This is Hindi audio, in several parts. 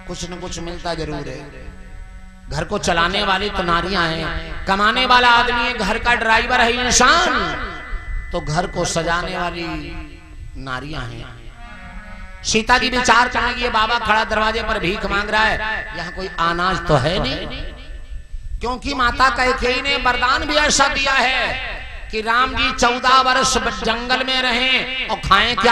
कुछ न कुछ मिलता जरूर है। घर को चलाने वाली तो नारियां हैं, कमाने वाला आदमी है, घर का ड्राइवर है इंसान, तो घर को सजाने वाली नारियां हैं। सीता जी विचार करने की, बाबा खड़ा दरवाजे पर भीख मांग रहा है, यहाँ कोई अनाज तो है नहीं, क्योंकि माता कैकेयी ने वरदान भी ऐसा दिया है कि राम जी 14 वर्ष जंगल में रहें और खाएं क्या?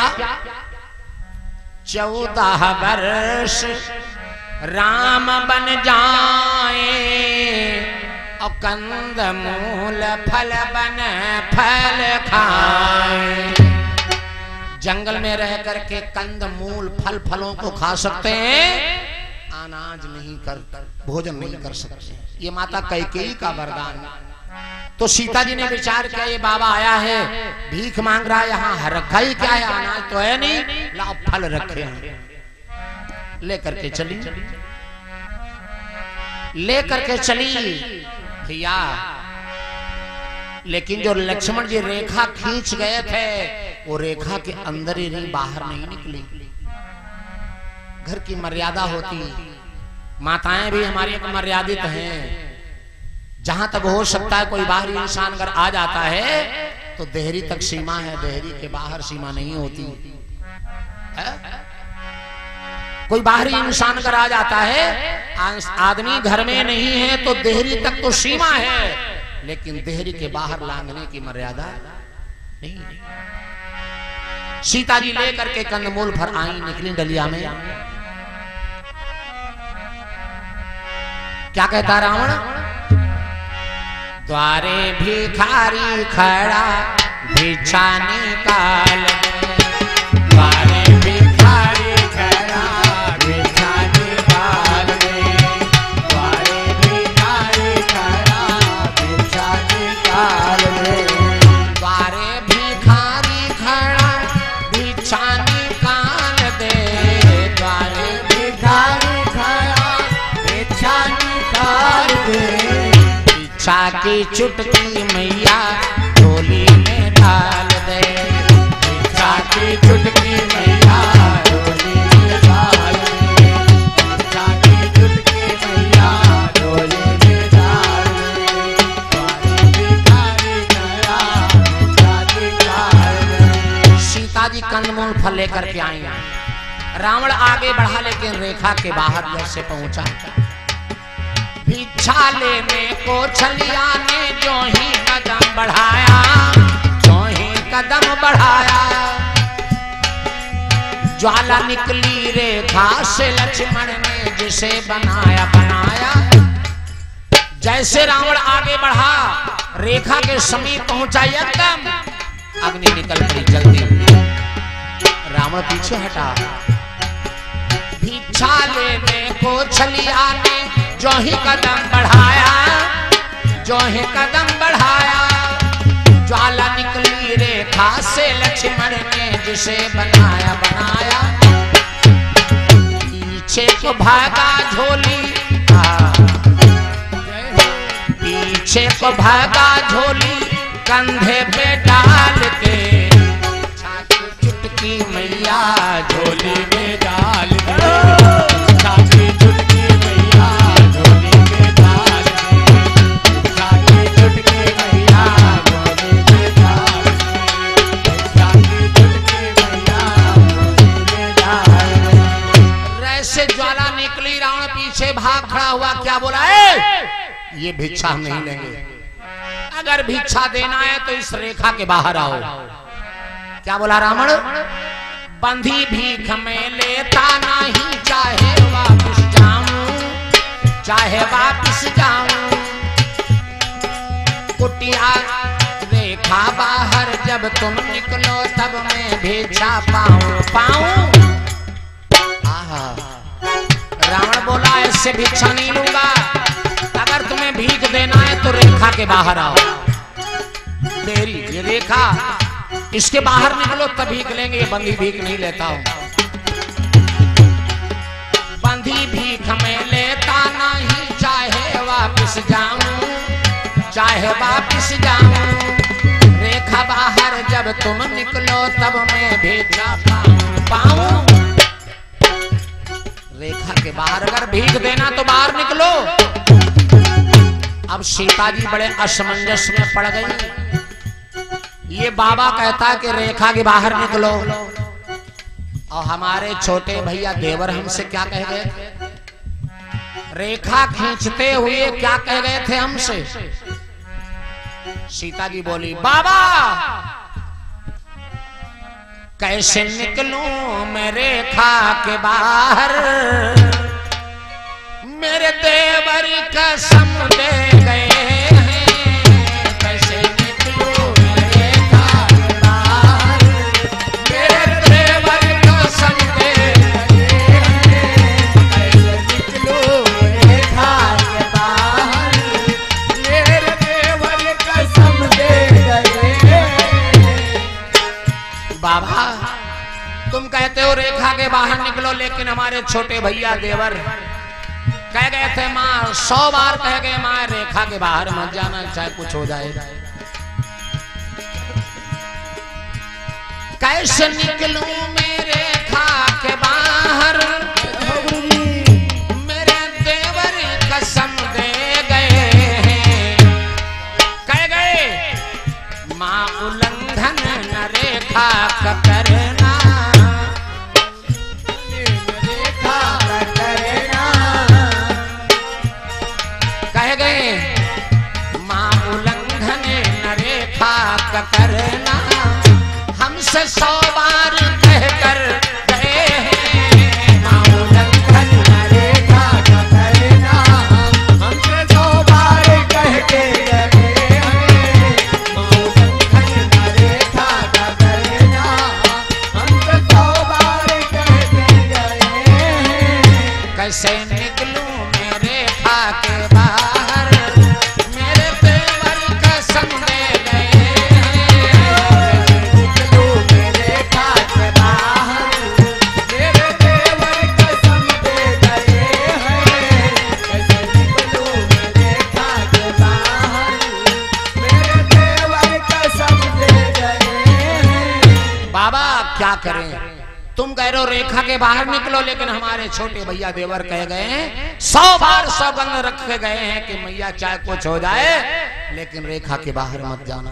14 वर्ष राम बन जाए और कंद मूल फल बन फल खाए। जंगल में रह करके कंद मूल फल फलों को खा सकते हैं, अनाज नहीं कर भोजन नहीं कर सकते। ये माता कैकेयी का वरदान। तो सीता जी ने विचार किया, ये बाबा आया है भीख मांग रहा है, यहाँ रखा ही क्या है, अनाज तो है नहीं, लाओ फल रखे हैं, लेकर के चली भैया। लेकिन जो लक्ष्मण जी रेखा खींच गए थे, वो रेखा के अंदर ही रही, बाहर नहीं निकली। घर की मर्यादा होती, माताएं भी हमारी एक मर्यादित हैं। जहां तक हो सकता है कोई बाहरी इंसान अगर आ जाता है तो देहरी तक सीमा है, देहरी के बाहर सीमा नहीं होती है? कोई बाहरी इंसान अगर आ जाता है, आदमी घर में नहीं है तो देहरी तक तो सीमा है, लेकिन देहरी के बाहर लांघने की मर्यादा नहीं। सीता जी लेकर के कंदमूल भर आई, निकली डलिया में। क्या कहता रावण? द्वारे भिखारी खड़ा भिक्षा निकाल दे, द्वारे भिखारी खड़ा भिक्षा निकाल दे, द्वारे भिखारी खड़ा भिक्षा निकाल दे, द्वारे भिखारी खड़ा भिक्षा निकाल दे, द्वारे भिखारी खड़ा भिक्षा निकाल दे। भिक्षा की चुटकी मैया झोली में डाल दे, भिक्षा की चुटकी मैया झोली में डाल दे, भिक्षा की चुटकी मैया झोली में डाल दे, भिखारी खड़ा भिक्षा निकाल दे। सीता जी कंदमूल फल लेकर के आई। रावण आगे बढ़ा, लेकिन रेखा के बाहर जैसे पहुंचा, भिक्षा लेने को छलिया ने जो ही कदम बढ़ाया, जो ही कदम बढ़ाया, ज्वाला निकली रेखा से लक्ष्मण ने जिसे बनाया बनाया। जैसे रावण आगे बढ़ा, रेखा के समीप पहुंचा, एकदम अग्नि निकल गई जल्दी। रावण पीछे हटा। भिक्षा लेने को छलिया ने जो ही कदम बढ़ाया, जो ही कदम बढ़ाया, ज्वाला निकली रेखा से लक्ष्मण ने जिसे बनाया बनाया। पीछे को भागा झोली, पीछे को भागा झोली कंधे पे डाल के, चुटकी मैया झोली में डाल के, चुटकी मैया झोली में डाल के, चुटकी मैया झोली में डाल के, चुटकी मैया झोली में डाल के। ऐसे ज्वाला निकली, रावण पीछे भाग खड़ा हुआ, क्या बोला है? ये भिक्षा हम नहीं लेंगे, अगर भिक्षा देना है तो इस रेखा के बाहर आओ। क्या बोला रावण? बंधी भीख में लेता नहीं, चाहे वापस जाऊं, चाहे वापस जाऊं, कुटिया रेखा बाहर जब तुम निकलो तब मैं भिक्षा पाऊं पाऊं। रावण बोला ऐसे भिक्षा नहीं लूंगा, अगर तुम्हें भीख देना है तो रेखा के बाहर आओ। तेरी ये रेखा, इसके बाहर निकलो तब भीख लेंगे, बंधी भीख नहीं लेता हूं। बंधी भीख में लेता नहीं, चाहे वापस जाऊं, चाहे वापस जाऊं, रेखा बाहर जब तुम निकलो तब मैं भिक्षा पाऊं पाऊं। रेखा के बाहर अगर भीख देना तो बाहर निकलो। अब सीता जी बड़े असमंजस में पड़ गई। ये बाबा कहता कि रेखा के बाहर निकलो, और हमारे छोटे भैया देवर हमसे क्या कह गए थे? रेखा खींचते हुए क्या कह गए थे हमसे? सीता जी बोली, बाबा कैसे निकलूं मैं रेखा के बाहर, मेरे देवर कसम दे गए हैं, कैसे निकलूं मैं रेखा के बाहर, मेरे देवर कसम दे गए हैं, कैसे निकलूं रेखा के बाहर, मेरे देवर कसम दे गए हैं। बाबा तुम कहते हो रेखा के बाहर निकलो, लेकिन हमारे छोटे भैया देवर कह गए थे, माँ 100 बार कह गए, माँ रेखा के बाहर मत जाना, चाहे कुछ हो जाए। कैसे निकलूं मैं रेखा के बाहर, मेरे देवर कसम दे गए हैं, कह गए माँ उल्लंघन न रेखा का करना, रेखा का करना, कह गए माँ उल्लंघन न रेखा का करना, हमसे 100 बार कहकर गए हैं, माँ उल्लंघन न रेखा का करना, हमसे 100 बार कह के गए हैं, माँ उल्लंघन न रेखा का करना, हमसे 100 बार कह के गए हैं। कैसे निकलूं मैं रेखा के बाहर, मेरे देवर कसम दे गए हैं, निकलूं मैं रेखा के बाहर, मेरे देवर कसम दे गए हैं, कैसे निकलूं मैं रेखा के बाहर, मेरे देवर कसम दे गए हैं। बाबा क्या करें? तुम कह रहे हो रेखा के बाहर निकलो, लेकिन हमारे छोटे भैया देवर कह गए हैं, 100 बार सौगंध रखे गए हैं कि मैया चाहे कुछ हो जाए, लेकिन रेखा के बाहर मत जाना।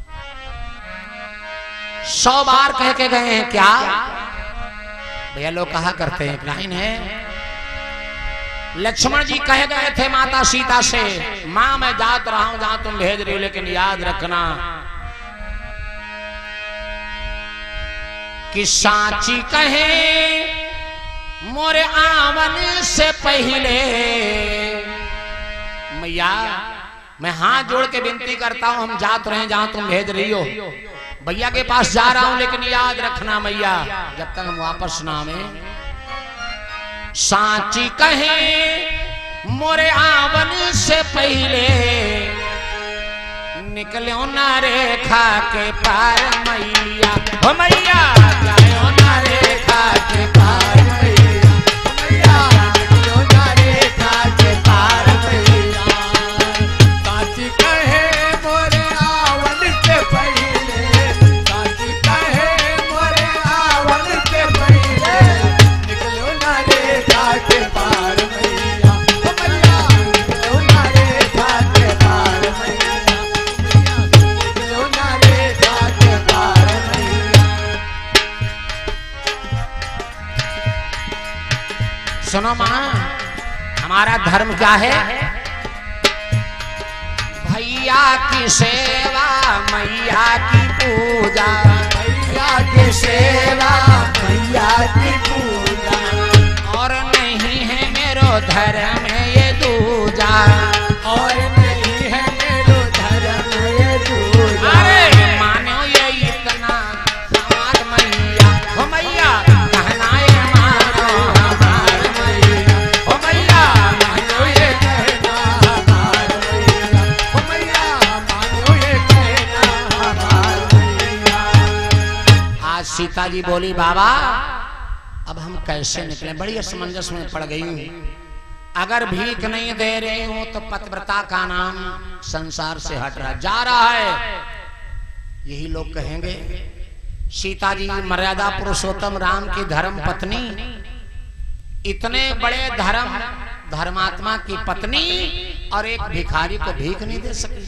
100 बार कह के गए हैं। क्या भैया लोग कहा करते हैं, लाइन है, लक्ष्मण जी कह गए थे माता सीता से, मां मैं जात रहा हूं जहां तुम भेज रही हो, लेकिन याद रखना कि सांची कहे मोरे आवन से पहले, मैया मैं हाथ जोड़ के विनती करता हूं, हम जात रहे जहां तुम भेज रही हो, भैया के पास जा रहा हूं, लेकिन याद रखना मैया जब तक हम वापस ना आवे, सांची कहे मोरे आवन से पहले, निकलो ना रेखा के पार मैया, हो मैया जाओ ना रेखा के पार मैया, मैया निकलो ना रेखा के पार मैया, सांची कहे मोरे आवन से पहले, सांची कहे मोरे आवन से पहले, निकलो ना रेखा के पार मैया, हो मैया निकलो ना रेखा के पार मैया, सुनो मां, हमारा धर्म क्या है? भैया की सेवा मैया की पूजा, भैया की सेवा मैया की पूजा, और नहीं है मेरो धर्म ये दूजा, और नहीं है मेरो धर्म ये दूजा, अरे मानो ये इतना हमार मैया, हो मैया कहना ये मानो हमार मैया, हो मैया मानो ये कहना हमार मैया, हो मैया मानो ये कहना हमार मैया। आज सीता जी बोली, बाबा अब हम कैसे निकले? बड़ी असमंजस में पड़ गई हूं, अगर भीख नहीं दे रही हूं तो पतिव्रता का नाम संसार से हट रहा जा रहा है, यही लोग कहेंगे। सीता जी मर्यादा पुरुषोत्तम राम की धर्म पत्नी, इतने बड़े धर्मात्मा की पत्नी और एक भिखारी को भीख नहीं दे सकी।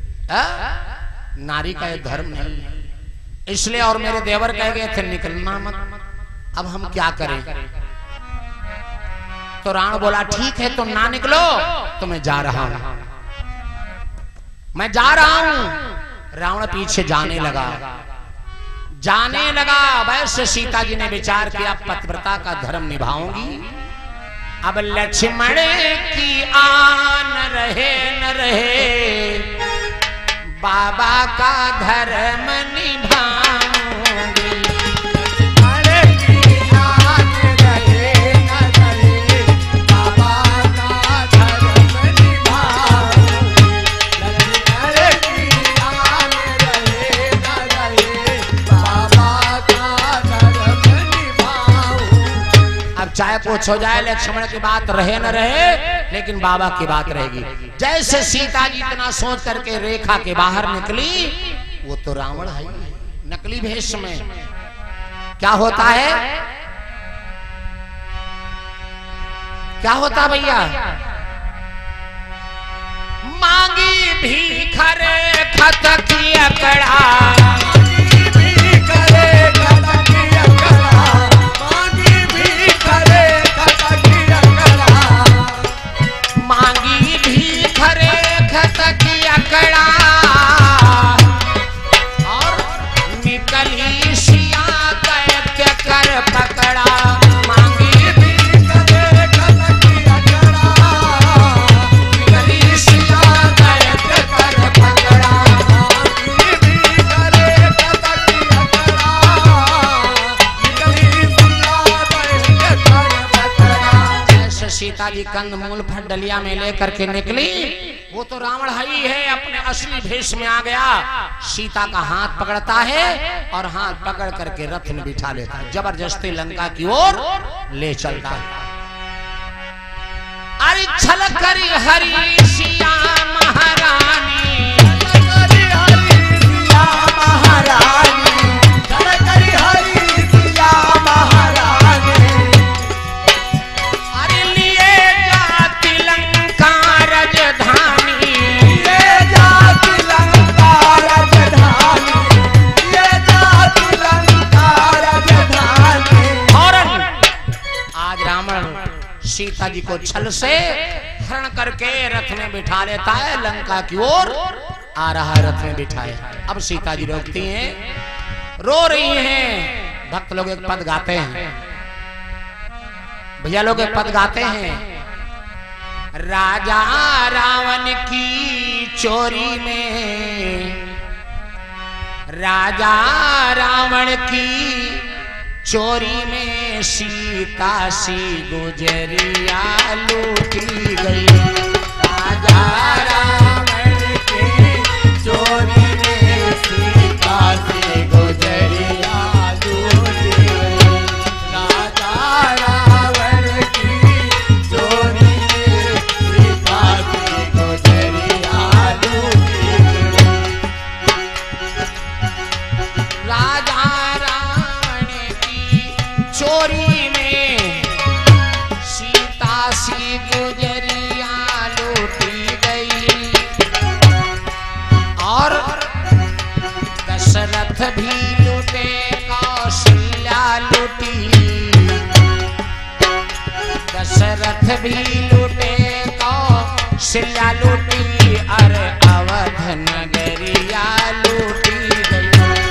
नारी का ये धर्म नहीं है। इसलिए और मेरे देवर कह गए थे निकलना मत। अब हम क्या करें? तो रावण बोला ठीक है तुम ना निकलो तो मैं जा रहा हूं, मैं जा रहा हूं। रावण पीछे जाने लगा। वैसे सीता जी ने विचार किया पतिव्रता का धर्म निभाऊंगी। अब लक्ष्मण की आन रहे न रहे, बाबा का धर्म निभाऊंगी। लक्ष्मण की आन रहे न रहे, बाबा का धर्म निभाऊंगी। लक्ष्मण की आन रहे न रहे, बाबा का धर्म निभाऊंगी। अब चाहे कुछ हो जाए, लक्ष्मण की बात रहे न रहे, लेकिन बाबा की बात रहेगी। जैसे सीता जी इतना सोच करके रेखा के बाहर निकली, वो तो रावण है नकली भेष में। क्या होता है, क्या होता भैया? मांगी भीख रे खत की अकड़ा, मांगी भीख रे खत की अकड़ा, मांगी भीख रे खत की अकड़ा, मांगी भीख रे खत की अकड़ा, और निकली सिया दैत्य कर पकड़ा। मांगी भीख रे खत की अकड़ा, निकली सिया दैत्य कर पकड़ा। मांगी भीख रे खत की अकड़ा, निकली सिया दैत्य कर पकड़ा। ऐसे सीता जी कंदमूल फल डलिया में लेकर के निकली। वो तो रावण ही है, अपने असली भेष में आ गया। सीता का हाथ पकड़ता है और हाथ पकड़ करके रथ में बिठा लेता है, जबरदस्ती लंका की ओर ले चलता है। अरे छल करी हरी सिया महारानी, छल करी हरी सिया महारानी, छल करी हरी सिया महारानी। अरे लिए जाती लंका राजधानी, लिए जाती लंका राजधानी, लिए जाती लंका राजधानी। फौरन आज रावण सीता जी को छल से हरण करके रथ में बिठा लेता है, लंका की ओर आ रहा है रथ में बिठाए। अब सीता जी रोकती हैं, रो रही हैं। भक्त लोग एक पद गाते हैं, भैया लोग एक पद गाते हैं। राजा रावण की चोरी में, राजा रावण की चोरी में सीता सी गुजरिया लूटी गई। राजा रावण की चोरी में सीता सी गुजरिया लूटी गई। राजा रावण की चोरी में सीता सी गुजरिया लूटी गई। राजा चोरी में सीता सी गुजरिया लूटी गई। और दशरथ भी लूटे, कौशल्या लूटी, दशरथ भी लूटे, कौशल्या लूटी, अरे अवध नगरिया लूटी गई।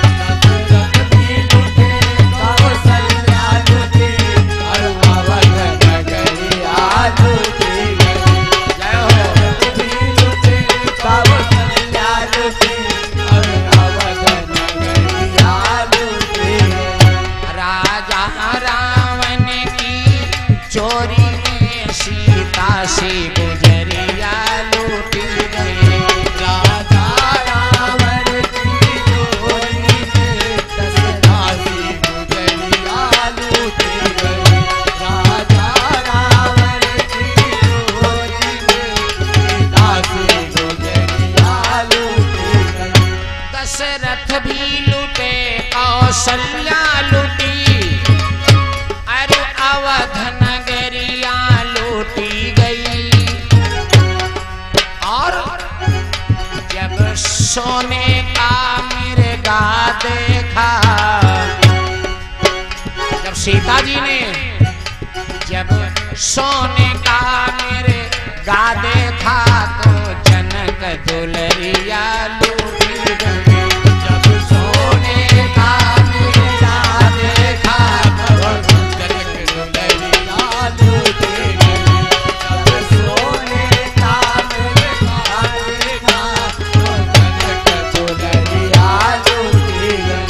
चोरी में सीता सी गुजरिया लूटी गई। राजा रावण की चोरी में दशरथ सी गुजरिया लूटी गई। राजा रावण की चोरी में सीता सी गुजरिया लूटी गई। दशरथ भी लूटे, कौशल्या लूटी, अरे अवध नगरी जी ने जब सोने का मेरे गा देखा तो जनक दुलरिया लूटी गई। जब सोने का मेरे गा देखा तो जनक दुलरिया लूटी गई। जब सोने का मेरे गा देखा तो जनक दुलरिया लूटी गई।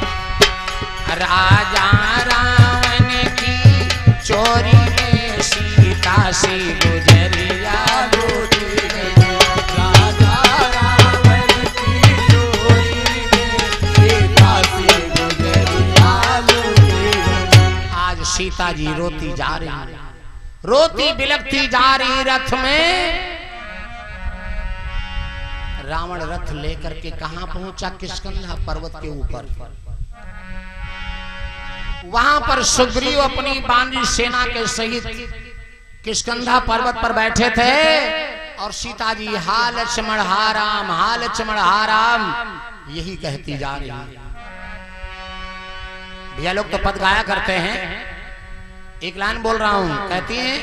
राजा रावण की चोरी में सीता से गुजरिया लूटी गई। राजा रावण की चोरी में सीता से गुजरिया लूटी गई। आज सीता जी रोती जा रही, रोती बिलखती जा रही रथ में। रावण रथ लेकर के कहां पहुंचा? किष्किंधा पर्वत के ऊपर। वहां पर सुग्रीव अपनी बानरी सेना के सहित किष्किंधा पर्वत पर बैठे थे और सीता जी हा लक्ष्मण हा राम, हा लक्ष्मण हा राम यही कहती जा रही है। भैया लोग तो पद गाया करते हैं, एक लाइन बोल रहा हूं, कहती हैं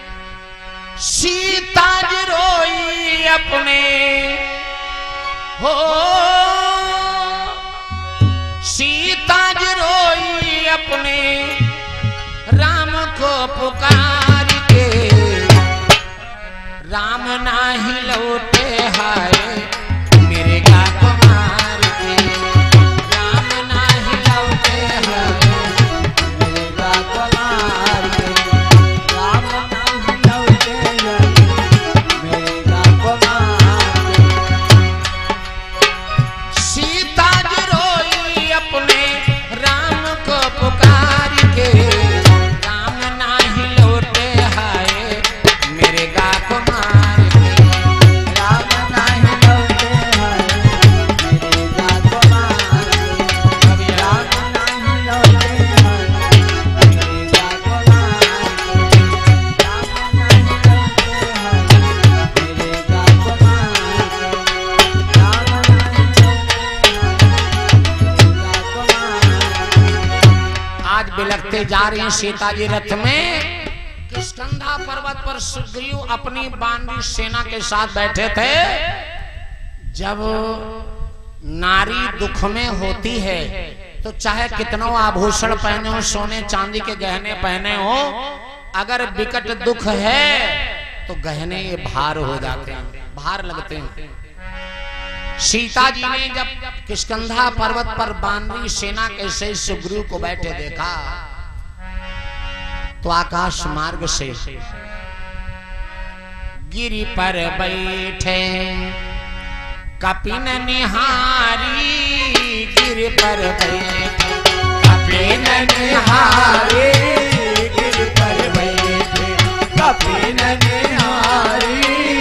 सीता जी रोई अपने हो, सीता जी रोई अपने राम को पुकार के। राम नाही लौटे हाय मेरे गा को मार के। राम नाही लौटे हाय मेरे गा को मार के। राम नाही लौटे हाय मेरे गा को मार के। सीता जी रोई अपने राम को पुकार के। राम नाही लौटे हाय मेरे गा को मार के। राम नाही लौटे हाय मेरे गा को मार के। राम नाही लौटे हाय मेरे गा को मार के। राम नाही लौटे हाय मेरे गा को मार के। राम नाही लौटे हाय। आज बिलखते जा रही हैं सीता जी रथ में। किष्किंधा पर्वत पर सुग्रीव अपनी बानरी सेना के साथ बैठे थे। जब नारी दुख में होती है तो चाहे कितनों आभूषण पहने हो, सोने चांदी के गहने पहने हो, अगर विकट दुख है तो गहने ये भार हो जाते हैं, भार लगते हैं। सीता जी ने जब किष्किंधा पर्वत पर बानरी सेना के से सुग्रीव को बैठे देखा तो आकाश मार्ग से गिरि पर बैठे कपिन निहारी। गिरि पर बैठे कपिन निहारी। गिरि पर बैठे कपिन निहारी।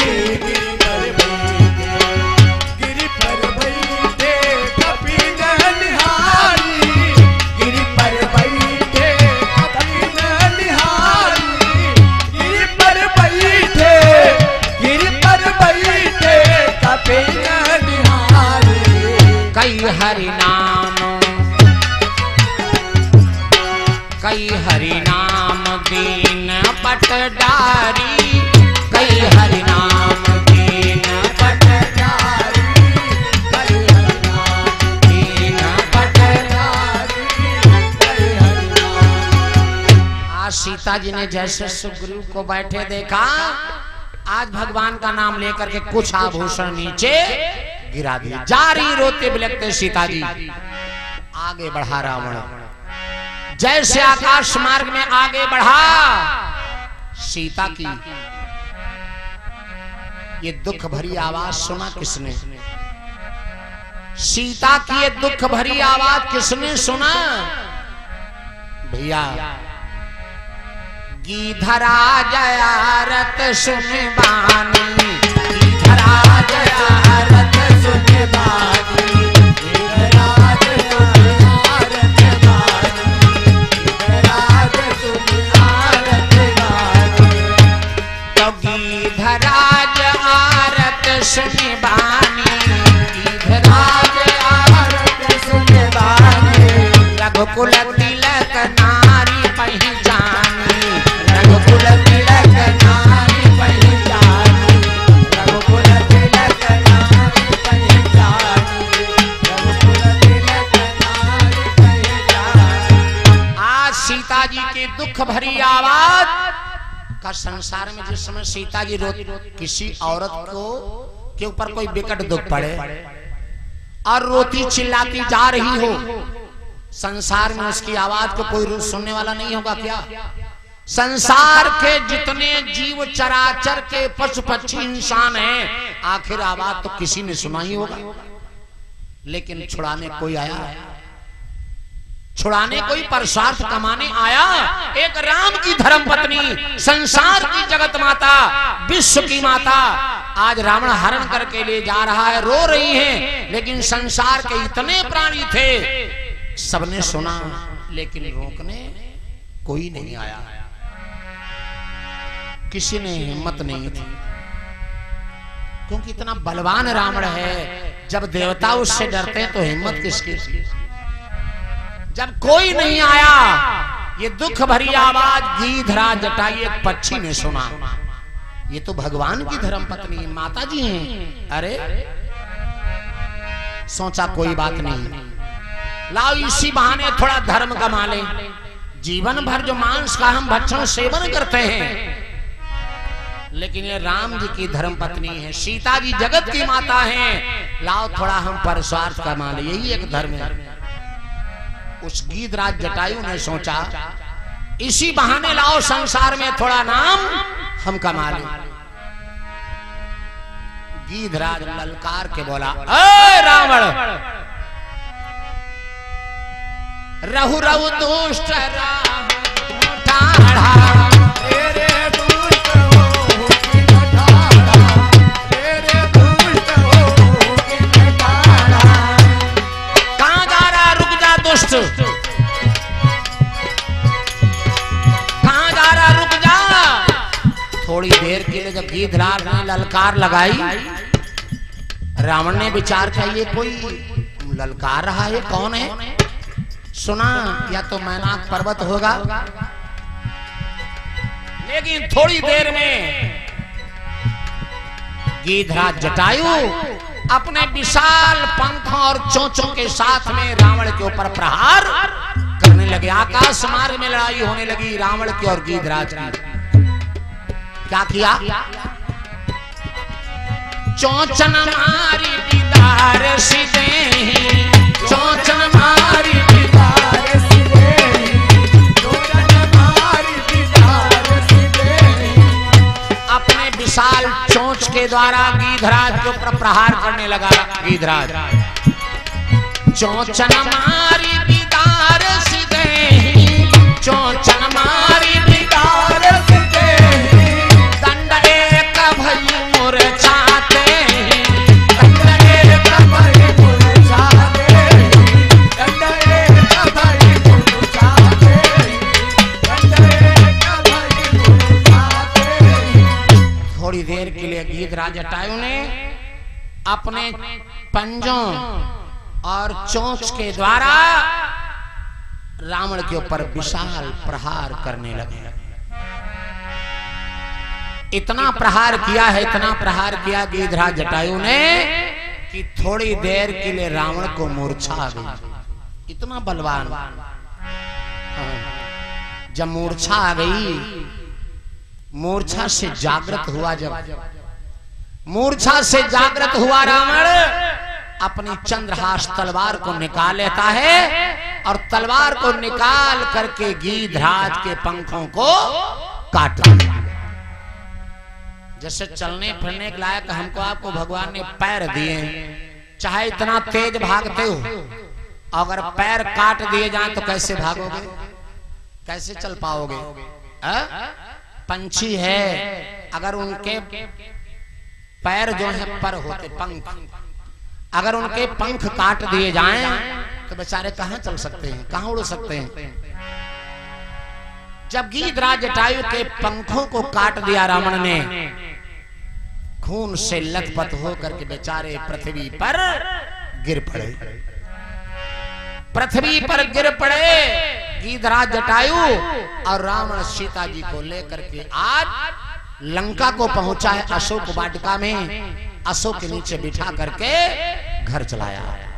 कई हरि नाम, कई हरि नाम दीन पटडारी। कई हरि नाम दीन पटडारी। कई हरि नाम दीन पटडारी। कई हरि नाम। आज सीता जी ने जैसे सुग्रीव को बैठे देखा, आज भगवान का नाम लेकर के कुछ आभूषण नीचे गिरा दिया। जारी रोते बिलखते सीता जी आगे बढ़ा रावण। जैसे आकाश मार्ग में आगे बढ़ा, सीता की ये दुख भरी आवाज सुना किसने? सीता की ये दुख भरी आवाज किसने सुना? भैया गीधरा जयारत सुन बानी। गीधरा जयारत सुन बानी। गीधरा जयारत बानी। गीधरा जयारत बानी। तो गीधरा जयारत सुन बानी। गीधरा जयारत सुन बानी। रघुकुल तिलक नारी पही रघुकुल तिलक नारी पहचानी, रघुकुल तिलक नारी पहचानी, रघुकुल तिलक नारी पहचानी। आज सीता जी की दुख भरी आवाज का संसार में जिस समय सीता जी किसी औरत को के ऊपर कोई विकट दुख पड़े और रोती चिल्लाती जा रही हो, संसार में उसकी आवाज को कोई सुनने वाला नहीं होगा क्या? संसार के जितने जीव चराचर के पशु पक्षी इंसान हैं, आखिर आवाज तो किसी ने सुना ही होगा, लेकिन छुड़ाने कोई आया, छुड़ाने कोई परसार्थ कमाने आया। एक राम की धर्म पत्नी, संसार की जगत माता, विश्व की माता आज रावण हरण करके ले जा रहा है, रो रही हैं, लेकिन संसार के इतने प्राणी थे, सबने सुना, लेकिन रोकने कोई नहीं आया, किसी ने हिम्मत नहीं थी, क्योंकि इतना बलवान रावण है। जब देवता उससे डरते हैं तो हिम्मत किसकी थी? जब कोई नहीं आया, ये दुख भरी आवाज गीधराज जटायु एक पक्षी ने सुना। ये तो भगवान की धर्म पत्नी माता जी हैं। अरे सोचा कोई बात नहीं, लाओ इसी बहाने थोड़ा धर्म कमा ले। जीवन भर जो मांस का हम भक्षण सेवन करते हैं, लेकिन ये राम जी की धर्म पत्नी है, सीता जी जगत की माता हैं, लाओ थोड़ा हम परस्वार्थ कमा ले, यही एक धर्म है। उस गीधराज जटायु ने सोचा इसी बहाने लाओ संसार में थोड़ा नाम हम कमा लें। गीधराज ललकार के बोला, ए रावण, रहु रहु दुष्ट राम ठाढ़ा, तेरे दुष्ट हो कि ठाढ़ा, तेरे दुष्ट हो कि ठाढ़ा। कहां जा रहा, रुक जा दुष्ट, कहां जा रहा, रुक जा। थोड़ी देर के लिए जब गीधराज ने ललकार लगाई, रावण ने विचार किया ये कोई ललकार रहा है, कौन है? सुना या तो मैनाक पर्वत होगा, लेकिन थोड़ी देर में गीधराज जटायु अपने विशाल पंखों और चोंचों के साथ में रावण के ऊपर प्रहार करने लगे। आकाश मार्ग में लड़ाई होने लगी रावण की और गीधराज की। क्या किया? चोंचन मारी दीदार सीधे, चोंचन मारी दीदार सीधे, चोंचन मारी दीदार सीधे। अपने विशाल चोंच के द्वारा गीधराज के ऊपर प्रहार करने लगा गीधराज। चोंचन मारी दीदार सीधे, चोंचन मारी दीदार सीधे, दंड एक भई मूर्छाते, दंड एक भई मूर्छाते, दंड एक भई मूर्छाते, दंड एक भई मूर्छाते। थोड़ी देर के लिए गीधराज जटायु ने अपने पंजों और चोंच के द्वारा रावण के ऊपर विशाल प्रहार करने लगे। इतना प्रहार किया है, इतना प्रहार किया गीधराज जटायु ने कि थोड़ी देर के लिए रावण को मूर्छा आ गई। इतना बलवान। जब मूर्छा आ गई, मूर्छा से जागृत हुआ, जब मूर्छा से जागृत हुआ रावण अपनी चंद्रहास तलवार को निकाल लेता है और तलवार को निकाल करके गीधराज के पंखों को काट दिया। जैसे चलने फिरने के लायक हमको आपको भगवान ने पैर दिए, चाहे इतना तेज भागते हो, अगर पैर काट दिए जाए तो कैसे भागोगे, कैसे चल पाओगे? पंछी है, अगर उनके पैर जो है पर होते पंख, अगर उनके पंख काट दिए जाएं तो बेचारे कहां चल सकते हैं, कहां उड़ सकते हैं? जब गीधराज जटायु के पंखों को काट दिया रावण ने, खून से लथपथ होकर के बेचारे पृथ्वी पर गिर पड़े, पृथ्वी पर गिर पड़े। गीधराज जटायु और रावण सीता जी को लेकर के आज लंका को पहुंचा है, अशोक वाटिका में अशोक के नीचे बिठा करके घर चलाया।